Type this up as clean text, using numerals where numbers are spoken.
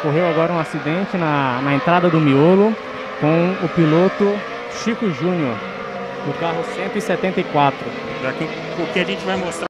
ocorreu agora um acidente na entrada do miolo com o piloto Chico Júnior, do carro 174. O que a gente vai mostrar